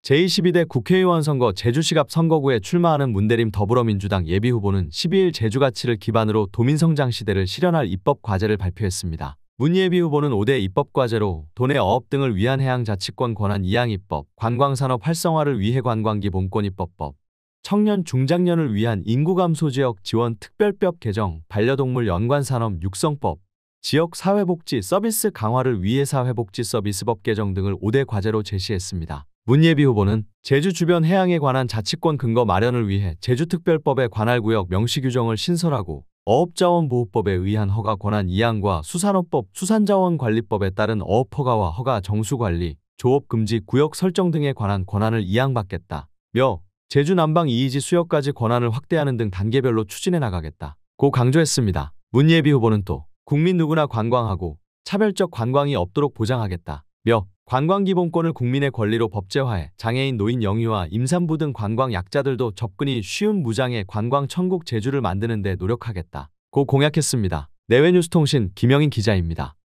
제22대 국회의원 선거 제주시갑 선거구에 출마하는 문대림 더불어민주당 예비후보는 12일 제주가치를 기반으로 도민성장 시대를 실현할 입법 과제를 발표했습니다. 문 예비후보는 5대 입법과제로 도내 어업 등을 위한 해양자치권 권한 이양 입법, 관광산업 활성화를 위해 관광기본권 입법법, 청년 중장년을 위한 인구감소지역 지원 특별법 개정, 반려동물 연관산업 육성법, 지역 사회복지 서비스 강화를 위해 사회복지 서비스법 개정 등을 5대 과제로 제시했습니다. 문 예비후보는 제주 주변 해양에 관한 자치권 근거 마련을 위해 제주특별법의 관할구역 명시규정을 신설하고 어업자원보호법에 의한 허가 권한 이양과 수산업법 수산자원관리법에 따른 어업허가와 허가 정수관리, 조업금지 구역 설정 등에 관한 권한을 이양받겠다며 제주 남방 이이지 수역까지 권한을 확대하는 등 단계별로 추진해 나가겠다고 강조했습니다. 문 예비후보는 또 국민 누구나 관광하고 차별적 관광이 없도록 보장하겠다며 관광기본권을 국민의 권리로 법제화해 장애인, 노인, 영유아, 임산부 등 관광 약자들도 접근이 쉬운 무장의 관광천국 제주를 만드는 데 노력하겠다고 공약했습니다. 내외뉴스통신 김영인 기자입니다.